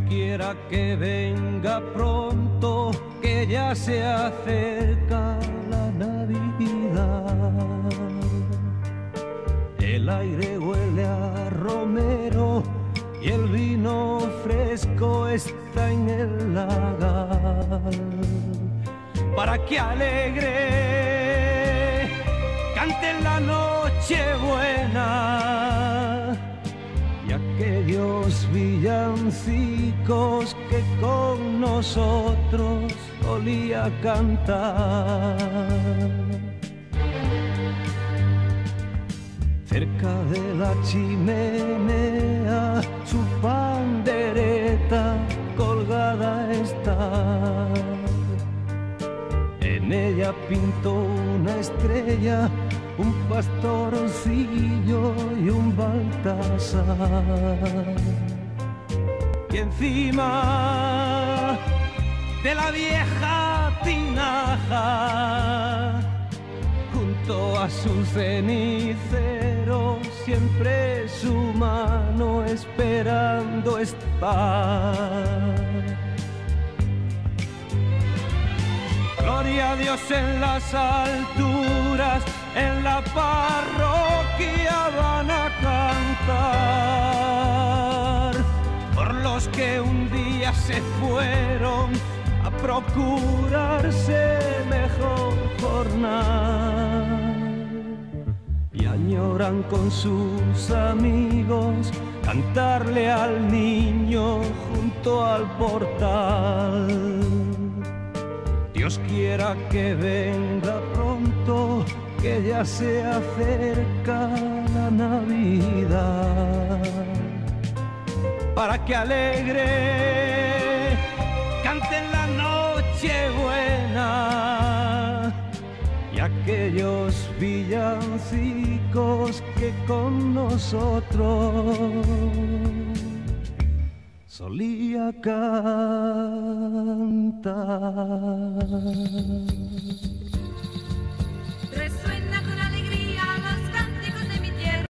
quiera que venga pronto, que ya se acerca la Navidad. El aire huele a romero y el vino fresco está en el lagar. Para que alegre canten la Nochebuena y aquellos villancicos que con nosotros solía cantar. Cerca de la chimenea su pandereta colgada está. En ella pintó una estrella, un pastorcillo y un Baltasar. Y encima de la vieja tinaja, junto a su cenicero, siempre su mano esperando está. Gloria a Dios en las alturas, en la parroquia van a cantar por los que un día se fueron a procurarse mejor jornal y añoran con sus amigos cantarle al niño junto al portal. Dios quiera que venga pronto, que ya se acerca la Navidad. Para que alegre canten la Nochebuena y aquellos villancicos que con nosotros solía cantar.